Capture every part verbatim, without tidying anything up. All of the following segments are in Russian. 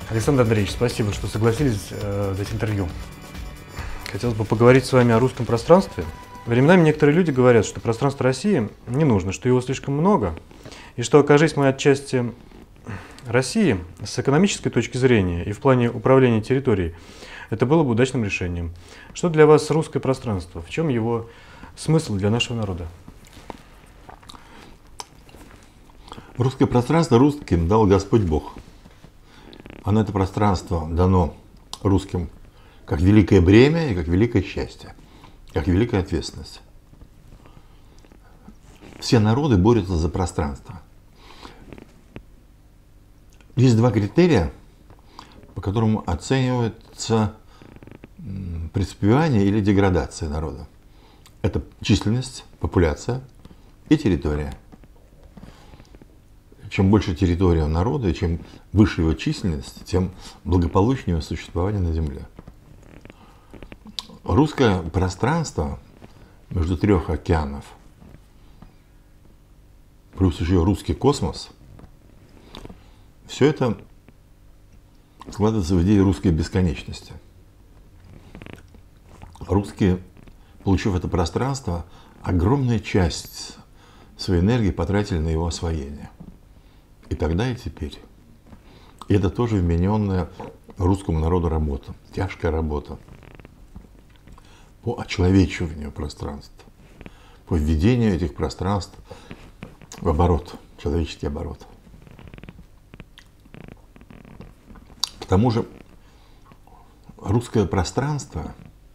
Александр Андреевич, спасибо, что согласились э, дать интервью. Хотелось бы поговорить с вами о русском пространстве. Временами некоторые люди говорят, что пространство России не нужно, что его слишком много, и что, окажись мы отчасти России, с экономической точки зрения и в плане управления территорией, это было бы удачным решением. Что для вас русское пространство? В чем его смысл для нашего народа? Русское пространство русским дал Господь Бог. Оно, это пространство, дано русским как великое бремя и как великое счастье, как великая ответственность. Все народы борются за пространство. Есть два критерия, по которым оценивается преуспевание или деградация народа. Это численность, популяция и территория. Чем больше территория у народа, и чем выше его численность, тем благополучнее его существование на Земле. Русское пространство между трех океанов, плюс еще русский космос, все это складывается в идее русской бесконечности. Русские, получив это пространство, огромную часть своей энергии потратили на его освоение. И тогда, и теперь. И это тоже вмененная русскому народу работа, тяжкая работа по очеловечиванию пространств, по введению этих пространств в оборот, человеческий оборот. К тому же русское пространство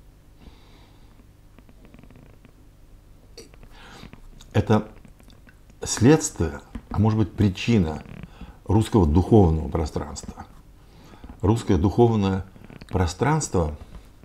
– это следствие, а может быть причина русского духовного пространства. Русское духовное пространство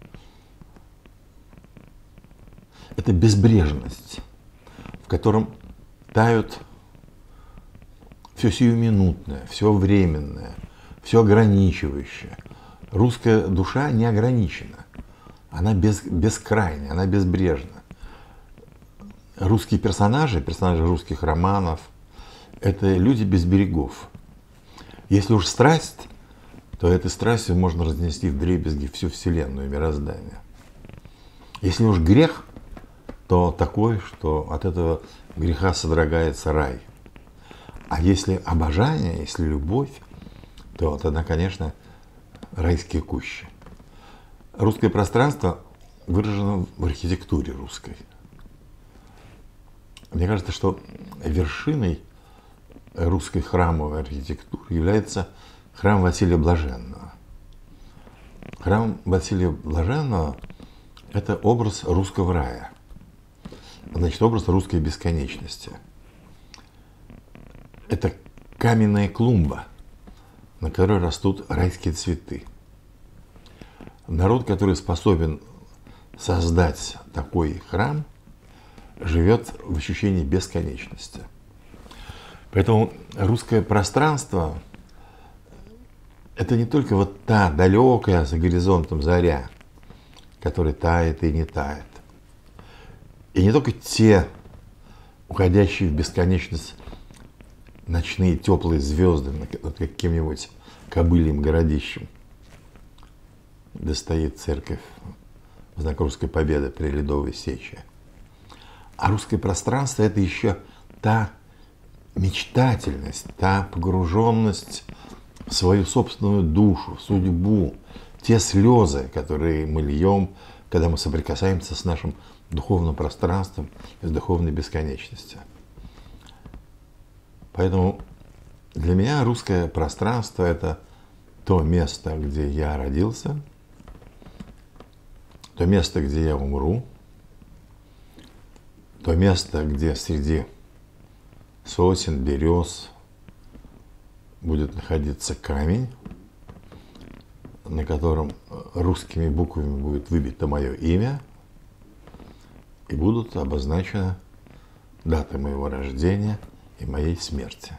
– это безбрежность, в котором тают все сиюминутное, все временное, все ограничивающее. Русская душа не ограничена, она без, бескрайняя, она безбрежна. Русские персонажи, персонажи русских романов – это люди без берегов. Если уж страсть, то этой страстью можно разнести вдребезги всю вселенную и мироздание. Если уж грех, то такой, что от этого греха содрогается рай. А если обожание, если любовь, то тогда, конечно, райские кущи. Русское пространство выражено в архитектуре русской. Мне кажется, что вершиной русской храмовой архитектуры является храм Василия Блаженного. Храм Василия Блаженного – это образ русского рая, значит, образ русской бесконечности. Это каменная клумба, на которой растут райские цветы. Народ, который способен создать такой храм, живет в ощущении бесконечности. Поэтому русское пространство – это не только вот та далекая за горизонтом заря, которая тает и не тает. И не только те уходящие в бесконечность ночные теплые звезды над каким-нибудь кобыльем городищем, где стоит церковь в знак русской победы при Ледовой сече. А русское пространство – это еще та мечтательность, та погруженность в свою собственную душу, в судьбу, те слезы, которые мы льем, когда мы соприкасаемся с нашим духовным пространством и с духовной бесконечностью. Поэтому для меня русское пространство – это то место, где я родился, то место, где я умру, то место, где среди сосен, берез будет находиться камень, на котором русскими буквами будет выбито мое имя, и будут обозначены даты моего рождения и моей смерти.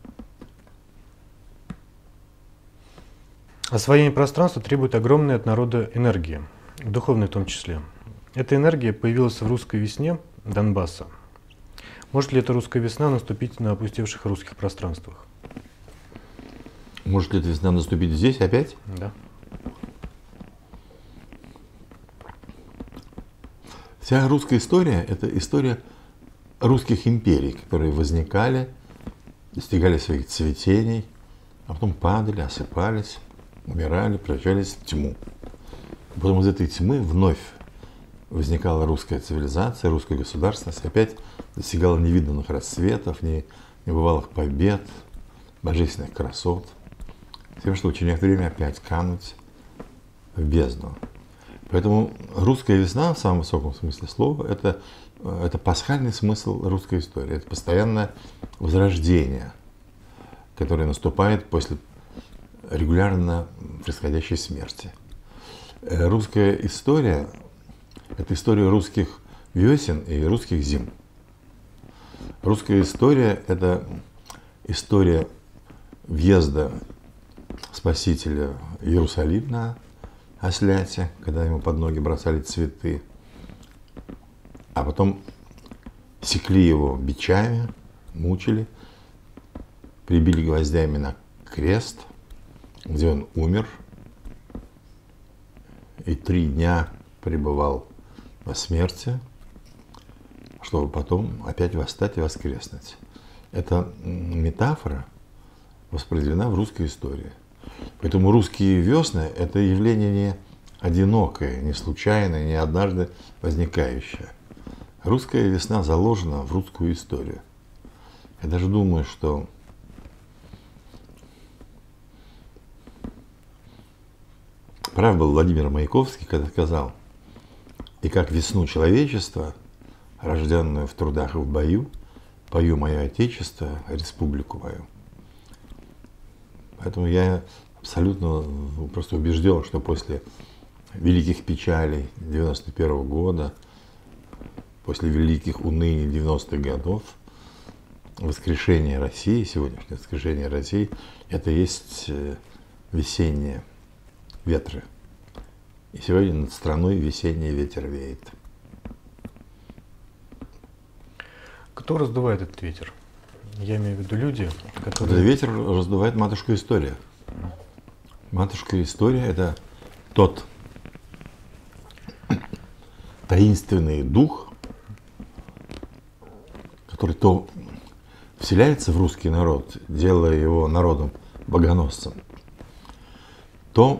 Освоение пространства требует огромной от народа энергии, духовной в том числе. Эта энергия появилась в русской весне Донбасса. Может ли эта русская весна наступить на опустевших русских пространствах? Может ли эта весна наступить здесь опять? Да. Вся русская история – это история русских империй, которые возникали, достигали своих цветений, а потом падали, осыпались, умирали, превращались в тьму. Потом из этой тьмы вновь возникала русская цивилизация, русская государственность, опять достигала невиданных расцветов, небывалых побед, божественных красот, тем, что через некоторое время опять кануть в бездну. Поэтому русская весна, в самом высоком смысле слова, это, это пасхальный смысл русской истории. Это постоянное возрождение, которое наступает после регулярно происходящей смерти. Русская история – это история русских весен и русских зим. Русская история – это история въезда Спасителя в Иерусалим на осляте, когда ему под ноги бросали цветы, а потом секли его бичами, мучили, прибили гвоздями на крест, где он умер, и три дня пребывал во смерти, чтобы потом опять восстать и воскреснуть. Эта метафора воспроизведена в русской истории. Поэтому русские весны – это явление не одинокое, не случайное, не однажды возникающее. Русская весна заложена в русскую историю. Я даже думаю, что прав был Владимир Маяковский, когда сказал: «И как весну человечества, рожденную в трудах и в бою, пою мое Отечество, республику мою». Поэтому я абсолютно просто убежден, что после великих печалей девяносто первого года, после великих уныний девяностых годов, воскрешение России, сегодняшнее воскрешение России, это есть весенние ветры. И сегодня над страной весенний ветер веет. Кто раздувает этот ветер? Я имею в виду люди, которые... Этот ветер раздувает матушка история. Матушка история – это тот таинственный дух, который то вселяется в русский народ, делая его народом богоносцем, то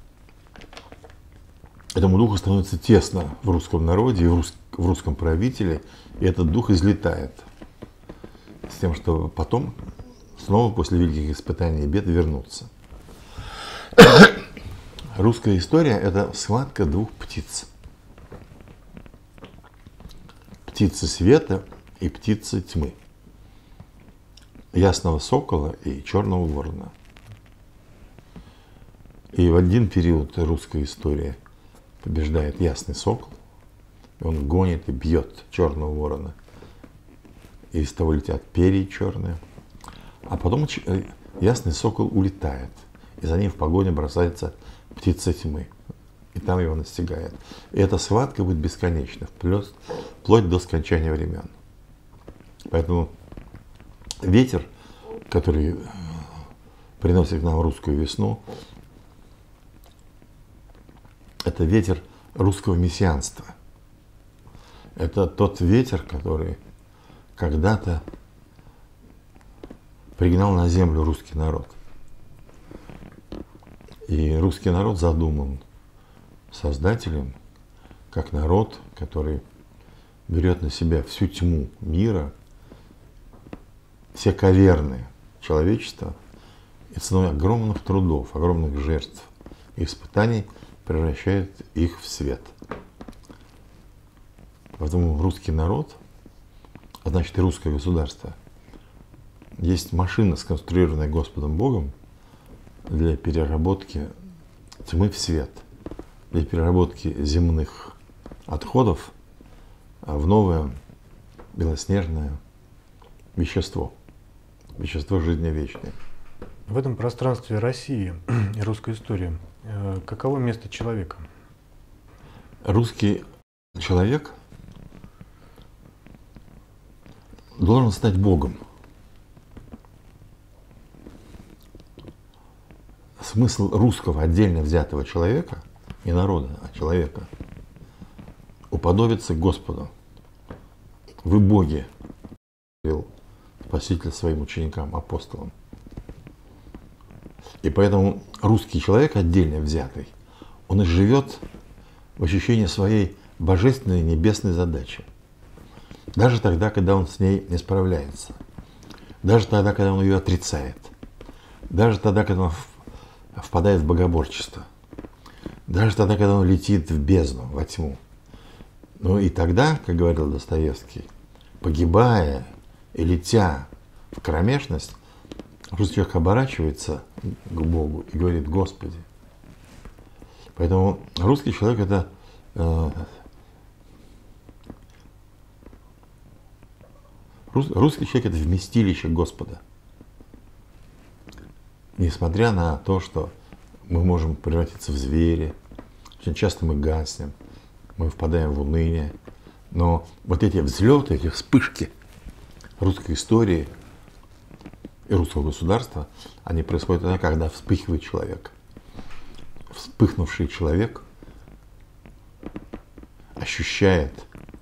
этому духу становится тесно в русском народе и в, рус... в русском правителе, и этот дух излетает с тем, чтобы потом снова после великих испытаний и бед вернуться. Русская история – это схватка двух птиц. Птицы света и птицы тьмы. Ясного сокола и черного ворона. И в один период русской истории побеждает ясный сокол, и он гонит и бьет черного ворона. И из того летят перья черные. А потом ясный сокол улетает, и за ним в погоне бросается птица тьмы. И там его настигает. И эта схватка будет бесконечна, вплоть, вплоть до скончания времен. Поэтому ветер, который приносит к нам русскую весну, это ветер русского мессианства. Это тот ветер, который когда-то пригнал на землю русский народ. И русский народ задуман Создателем как народ, который берет на себя всю тьму мира, все каверны человечества, и ценой огромных трудов, огромных жертв и испытаний превращает их в свет. Поэтому русский народ, а значит и русское государство, есть машина, сконструированная Господом Богом для переработки тьмы в свет, для переработки земных отходов в новое белоснежное вещество, вещество жизни вечной. В этом пространстве России и русской истории каково место человека? Русский человек должен стать Богом. смысл русского отдельно взятого человека, не народа, а человека, уподобиться Господу. Вы боги, говорил Спаситель своим ученикам, апостолам. И поэтому русский человек, отдельно взятый, он и живет в ощущении своей божественной небесной задачи. Даже тогда, когда он с ней не справляется. Даже тогда, когда он ее отрицает. Даже тогда, когда он впадает в богоборчество. Даже тогда, когда он летит в бездну, во тьму. Ну и тогда, как говорил Достоевский, погибая и летя в кромешность, русский человек оборачивается к Богу и говорит: Господи. Поэтому русский человек это э, рус, русский человек это вместилище Господа. Несмотря на то, что мы можем превратиться в звери, очень часто мы гаснем, мы впадаем в уныние, но вот эти взлеты, эти вспышки русской истории и русского государства, они происходят тогда, когда вспыхивает человек. Вспыхнувший человек ощущает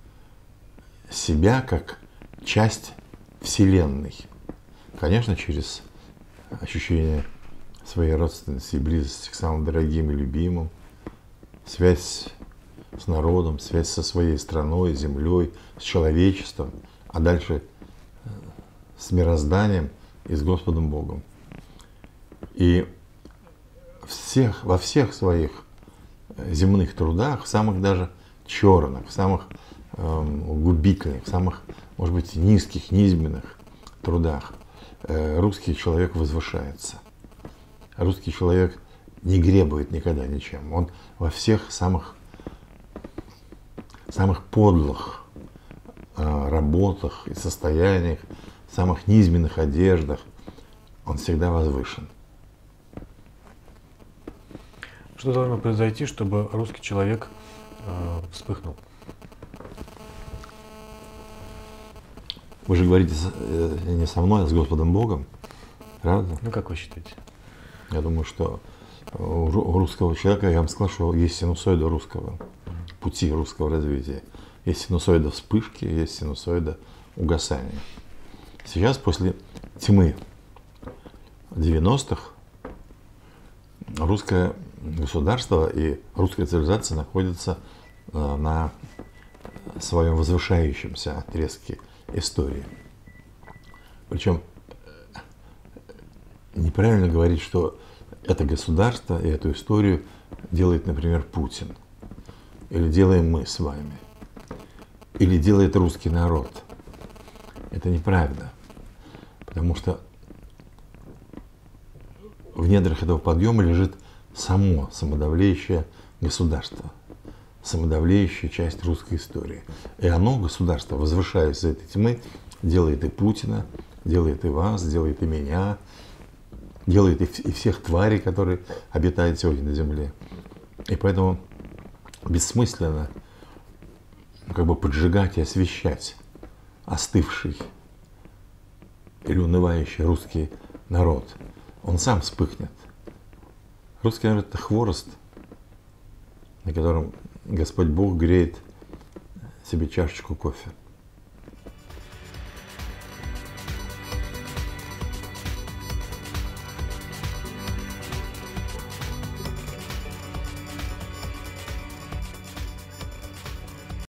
себя как часть Вселенной. Конечно, через ощущение своей родственности и близости к самым дорогим и любимым, связь с народом, связь со своей страной, землей, с человечеством, а дальше с мирозданием и с Господом Богом. И всех, во всех своих земных трудах, в самых даже черных, в самых э, губительных, в самых, может быть, низких, низменных трудах э, русский человек возвышается. Русский человек не гребует никогда ничем. Он во всех самых, самых подлых э, работах и состояниях, самых низменных одеждах, он всегда возвышен. Что должно произойти, чтобы русский человек э, вспыхнул? Вы же говорите э, не со мной, а с Господом Богом, правда? Ну, как вы считаете? Я думаю, что у русского человека, я вам сказал, что есть синусоида русского, пути русского развития. Есть синусоида вспышки, есть синусоида угасания. Сейчас, после тьмы девяностых, русское государство и русская цивилизация находятся на своем возвышающемся отрезке истории. Причем неправильно говорить, что это государство и эту историю делает, например, Путин. Или делаем мы с вами. Или делает русский народ. Это неправда. Потому что в недрах этого подъема лежит само самодавлеющее государство. Самодавлеющая часть русской истории. И оно, государство, возвышаясь из этой тьмы, делает и Путина, делает и вас, делает и меня, делает и всех тварей, которые обитают сегодня на земле. И поэтому бессмысленно как бы поджигать и освещать остывший или унывающий русский народ. Он сам вспыхнет. Русский народ — это хворост, на котором Господь Бог греет себе чашечку кофе.